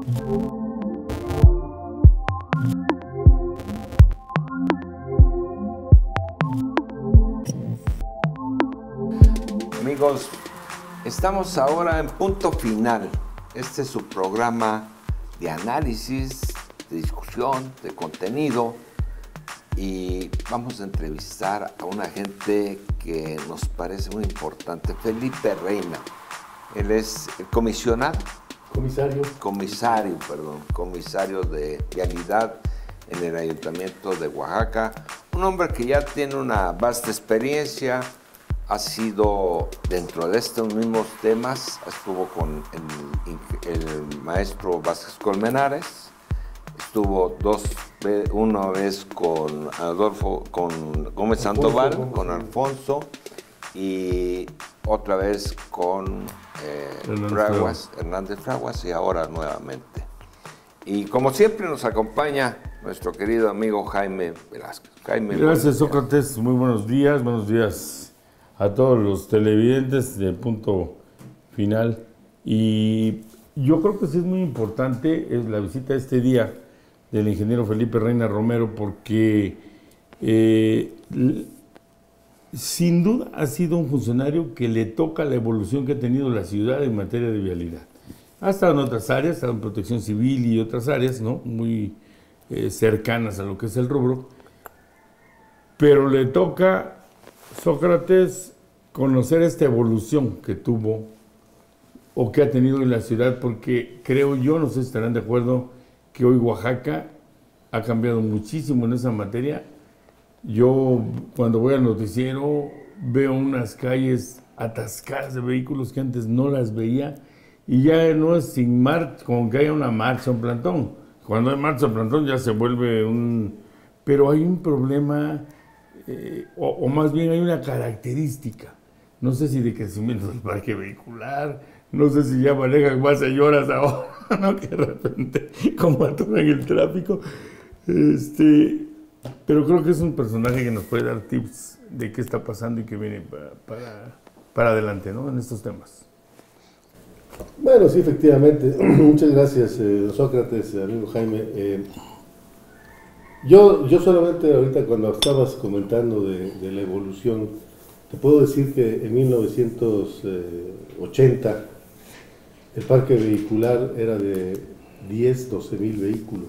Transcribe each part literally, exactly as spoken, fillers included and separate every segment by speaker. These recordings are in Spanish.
Speaker 1: Amigos, estamos ahora en Punto Final. Este es su programa de análisis, de discusión, de contenido, y vamos a entrevistar a una gente que nos parece muy importante, Felipe Reina. Él es el comisionado.
Speaker 2: Comisario.
Speaker 1: Comisario, perdón, comisario de vialidad en el Ayuntamiento de Oaxaca. Un hombre que ya tiene una vasta experiencia. Ha sido, dentro de estos mismos temas, estuvo con el, el maestro Vázquez Colmenares, estuvo dos, una vez con Adolfo, con Gómez Sandoval, Alfonso, con Alfonso, y otra vez con eh, Hernández Fraguas, Hernández Fraguas, y ahora nuevamente. Y como siempre nos acompaña nuestro querido amigo Jaime Velázquez. Jaime,
Speaker 2: gracias, Sócrates, muy buenos días, buenos días a todos los televidentes de Punto Final. Y yo creo que sí es muy importante es la visita este día del ingeniero Felipe Reina Romero, porque eh, sin duda ha sido un funcionario que le toca la evolución que ha tenido la ciudad en materia de vialidad. Ha estado en otras áreas, ha estado en protección civil y otras áreas, ¿no?, muy eh, cercanas a lo que es el rubro, pero le toca, Sócrates, conocer esta evolución que tuvo o que ha tenido en la ciudad, porque creo yo, no sé si estarán de acuerdo, que hoy Oaxaca ha cambiado muchísimo en esa materia. Yo, cuando voy al noticiero, veo unas calles atascadas de vehículos que antes no las veía, y ya no es sin marcha, como que haya una marcha, un plantón. Cuando hay marcha, un plantón ya se vuelve un... Pero hay un problema... Eh, o, o más bien hay una característica, no sé si de crecimiento del parque vehicular, no sé si ya manejan más señoras ahora, ¿no?, que de repente como atoran el tráfico, este, pero creo que es un personaje que nos puede dar tips de qué está pasando y qué viene para, para, para adelante, ¿no?, en estos temas.
Speaker 3: Bueno, sí, efectivamente. Muchas gracias, eh, Sócrates, amigo Jaime. Eh, Yo, yo solamente ahorita cuando estabas comentando de, de la evolución, te puedo decir que en mil novecientos ochenta el parque vehicular era de diez, doce mil vehículos.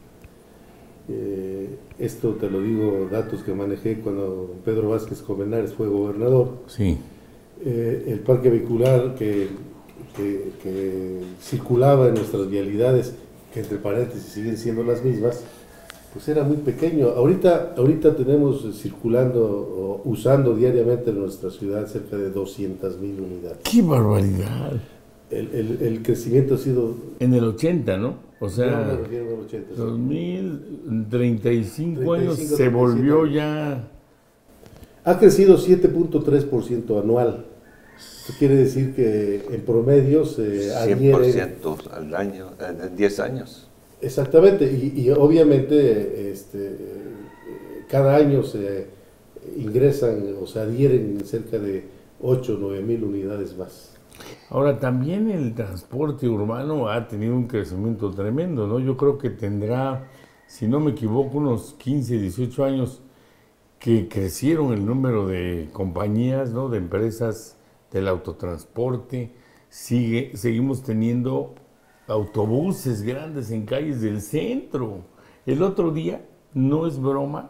Speaker 3: Eh, esto te lo digo, datos que manejé cuando Pedro Vázquez Colmenares fue gobernador.
Speaker 2: Sí.
Speaker 3: Eh, el parque vehicular que, que, que circulaba en nuestras vialidades, que entre paréntesis siguen siendo las mismas, pues era muy pequeño. Ahorita, ahorita tenemos circulando o usando diariamente en nuestra ciudad cerca de doscientas mil unidades.
Speaker 2: ¡Qué barbaridad!
Speaker 3: El, el, el crecimiento ha sido...
Speaker 2: En el ochenta, ¿no? O sea,
Speaker 3: no me refiero al ochenta,
Speaker 2: dos mil treinta y cinco años
Speaker 3: treinta y cinco,
Speaker 2: se volvió
Speaker 3: treinta y siete.
Speaker 2: Ya...
Speaker 3: Ha crecido siete punto tres por ciento anual. Eso quiere decir que en promedio se adhiere...
Speaker 1: cien por ciento al año, en diez años.
Speaker 3: Exactamente, y, y obviamente este, cada año se ingresan o se adhieren cerca de ocho o nueve mil unidades más.
Speaker 2: Ahora, también el transporte urbano ha tenido un crecimiento tremendo, ¿no? Yo creo que tendrá, si no me equivoco, unos quince, dieciocho años que crecieron el número de compañías, ¿no?, de empresas del autotransporte. Sigue, seguimos teniendo autobuses grandes en calles del centro. El otro día, no es broma,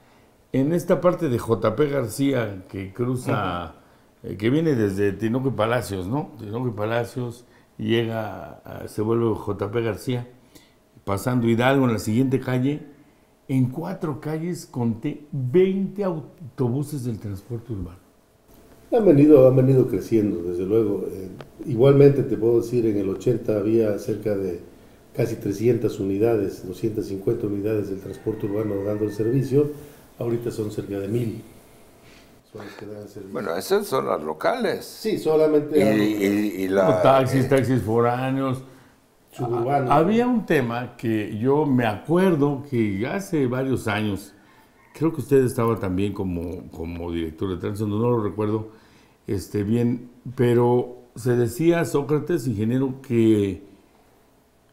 Speaker 2: en esta parte de J P García, que cruza, uh-huh. eh, que viene desde Tinoco y Palacios, ¿no? Tinoco y Palacios, y llega, a, se vuelve J P García, pasando Hidalgo en la siguiente calle, en cuatro calles conté veinte autobuses del transporte urbano.
Speaker 3: Han venido, han venido creciendo, desde luego. Eh, igualmente te puedo decir, en el ochenta había cerca de casi trescientas unidades, doscientas cincuenta unidades del transporte urbano dando el servicio. Ahorita son cerca de mil. Son las que dan el servicio.
Speaker 1: Bueno, esas son las locales.
Speaker 3: Sí, solamente...
Speaker 1: Y, y, y la,
Speaker 2: taxis,
Speaker 1: eh,
Speaker 2: taxis foráneos.
Speaker 3: Suburbanos.
Speaker 2: Había un tema que yo me acuerdo que hace varios años, creo que usted estaba también como, como director de tránsito, no lo recuerdo este, bien, pero se decía, Sócrates, ingeniero, que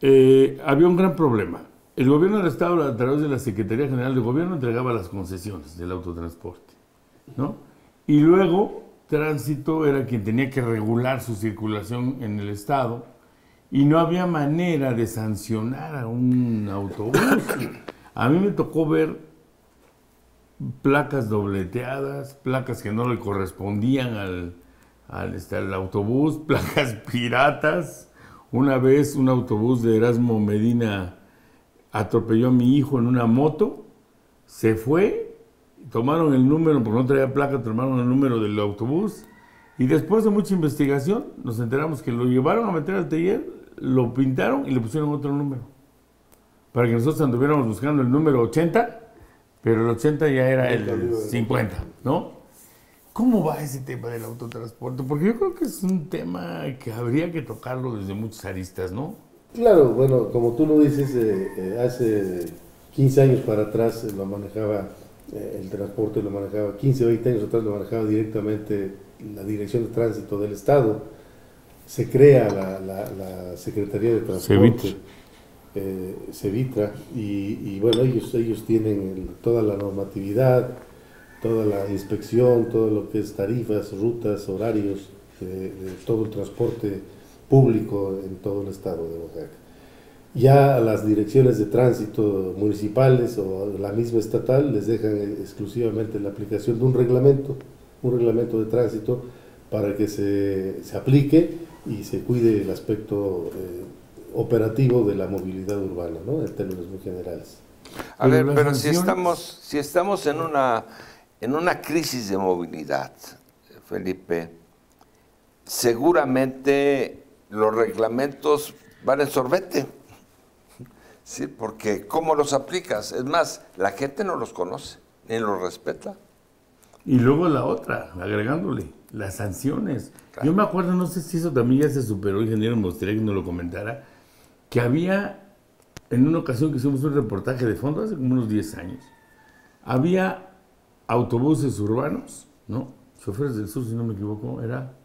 Speaker 2: eh, había un gran problema. El gobierno del Estado, a través de la Secretaría General de Gobierno, entregaba las concesiones del autotransporte, ¿no? Y luego, Tránsito era quien tenía que regular su circulación en el Estado y no había manera de sancionar a un autobús. A mí me tocó ver placas dobleteadas, placas que no le correspondían al, al, este, al autobús, placas piratas. Una vez un autobús de Erasmo Medina atropelló a mi hijo en una moto, se fue, tomaron el número, porque no traía placa, tomaron el número del autobús, y después de mucha investigación nos enteramos que lo llevaron a meter al taller, lo pintaron y le pusieron otro número, para que nosotros anduviéramos buscando el número ochenta, pero el ochenta ya era el cincuenta, ¿no? ¿Cómo va ese tema del autotransporte? Porque yo creo que es un tema que habría que tocarlo desde muchas aristas, ¿no?
Speaker 3: Claro, bueno, como tú lo dices, eh, eh, hace quince años para atrás lo manejaba, eh, el transporte lo manejaba, quince, veinte años atrás lo manejaba directamente la Dirección de Tránsito del Estado. Se crea la, la, la Secretaría de Transporte, eh, Cevitra, y, y bueno, ellos, ellos tienen el, toda la normatividad, toda la inspección, todo lo que es tarifas, rutas, horarios, de, de todo el transporte público en todo el estado de Oaxaca. Ya a las direcciones de tránsito municipales o la misma estatal les dejan exclusivamente la aplicación de un reglamento, un reglamento de tránsito para que se, se aplique y se cuide el aspecto eh, operativo de la movilidad urbana, ¿no? En términos muy generales.
Speaker 1: A ver, pero si estamos, si estamos en una, en una crisis de movilidad, Felipe, seguramente los reglamentos van en sorbete, ¿sí? Porque ¿cómo los aplicas? Es más, la gente no los conoce, ni los respeta.
Speaker 2: Y luego la otra, agregándole, las sanciones. Claro. Yo me acuerdo, no sé si eso también ya se superó, ingeniero, me gustaría que nos lo comentara, que había, en una ocasión que hicimos un reportaje de fondo, hace como unos diez años, había autobuses urbanos, ¿no? Choferes del Sur, si no me equivoco, era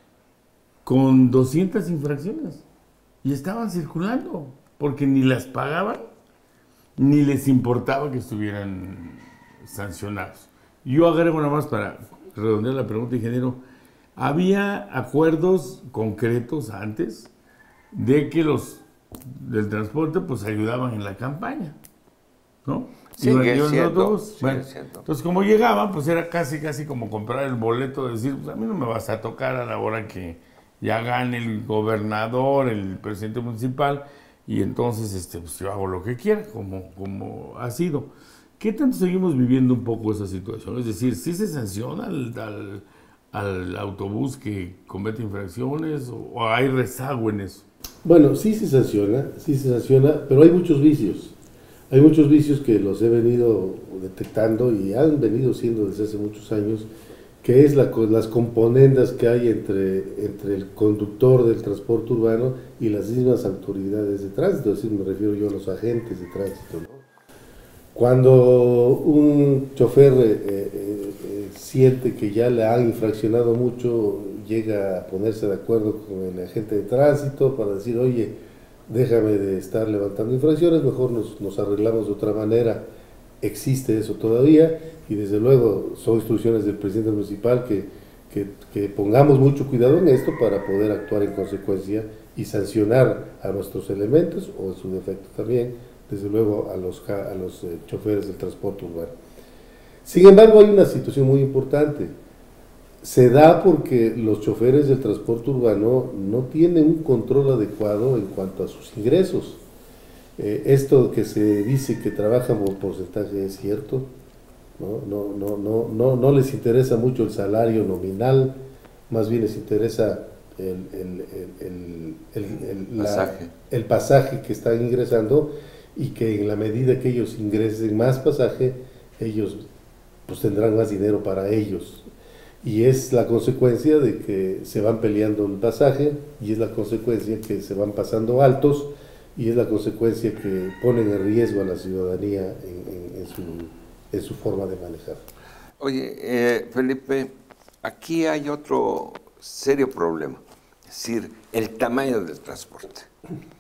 Speaker 2: con doscientas infracciones y estaban circulando porque ni las pagaban ni les importaba que estuvieran sancionados. Yo agrego nada más para redondear la pregunta, ingeniero, había acuerdos concretos antes de que los del transporte pues ayudaban en la campaña, ¿no?
Speaker 1: Sigue siendo,
Speaker 2: sigue bueno, siendo. Entonces, como llegaban, pues era casi, casi como comprar el boleto, de decir, pues a mí no me vas a tocar a la hora que ya gane el gobernador, el presidente municipal, y entonces este, pues yo hago lo que quiera, como, como ha sido. ¿Qué tanto seguimos viviendo un poco esa situación? Es decir, ¿sí se sanciona al, al, al autobús que comete infracciones o, o hay rezago en eso?
Speaker 3: Bueno, sí se sanciona, sí se sanciona, pero hay muchos vicios. Hay muchos vicios que los he venido detectando y han venido siendo desde hace muchos años, que es la, las componendas que hay entre, entre el conductor del transporte urbano y las mismas autoridades de tránsito, es decir, me refiero yo a los agentes de tránsito, ¿no? Cuando un chofer eh, eh, eh, siente que ya le han infraccionado mucho, llega a ponerse de acuerdo con el agente de tránsito para decir, oye, déjame de estar levantando infracciones, mejor nos, nos arreglamos de otra manera. Existe eso todavía y desde luego son instrucciones del presidente municipal que, que, que pongamos mucho cuidado en esto para poder actuar en consecuencia y sancionar a nuestros elementos o en su defecto también, desde luego a los, a los eh, choferes del transporte urbano. Sin embargo, hay una situación muy importante. Se da porque los choferes del transporte urbano no tienen un control adecuado en cuanto a sus ingresos. Eh, esto que se dice que trabajan por porcentaje es cierto, ¿no? No, no, no, no, no les interesa mucho el salario nominal, más bien les interesa el, el, el, el, el, el,
Speaker 1: pasaje.
Speaker 3: La, el pasaje que están ingresando y que en la medida que ellos ingresen más pasaje, ellos pues tendrán más dinero para ellos. Y es la consecuencia de que se van peleando el pasaje y es la consecuencia que se van pasando altos y es la consecuencia que ponen en riesgo a la ciudadanía en, en, en, su, en su forma de manejar.
Speaker 1: Oye, eh, Felipe, aquí hay otro serio problema, es decir, el tamaño del transporte.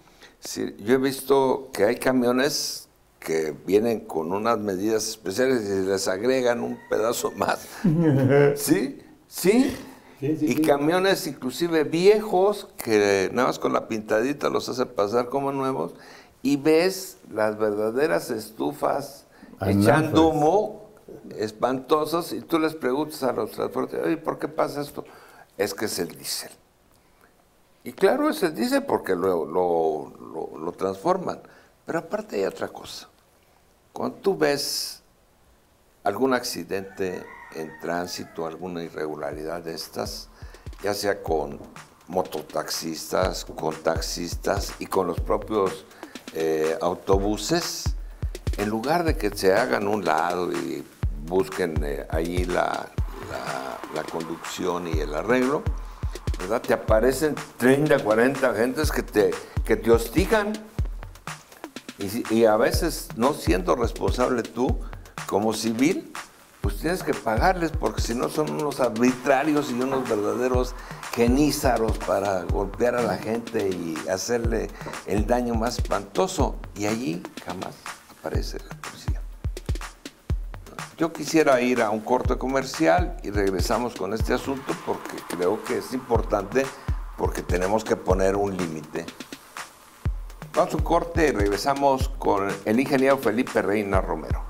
Speaker 1: Sí, yo he visto que hay camiones que vienen con unas medidas especiales y les agregan un pedazo más. ¿Sí? ¿Sí?
Speaker 3: Sí, sí,
Speaker 1: y
Speaker 3: sí.
Speaker 1: camiones inclusive viejos que nada más con la pintadita los hace pasar como nuevos y ves las verdaderas estufas
Speaker 2: Anafas.
Speaker 1: echando humo espantosos y tú les preguntas a los transportes, oye, ¿por qué pasa esto? Es que es el diésel. Y claro, es el diésel porque lo, lo, lo, lo transforman. Pero aparte hay otra cosa. Cuando tú ves algún accidente en tránsito, alguna irregularidad de estas, ya sea con mototaxistas, con taxistas y con los propios eh, autobuses, en lugar de que se hagan un lado y busquen eh, ahí la, la, la conducción y el arreglo, ¿verdad? Te aparecen treinta, cuarenta gentes que te, que te hostigan y, y a veces no siendo responsable tú como civil, pues tienes que pagarles porque si no son unos arbitrarios y unos verdaderos genízaros para golpear a la gente y hacerle el daño más espantoso. Y allí jamás aparece la policía. Yo quisiera ir a un corte comercial y regresamos con este asunto porque creo que es importante porque tenemos que poner un límite. Vamos a un corte y regresamos con el ingeniero Felipe Reina Romero.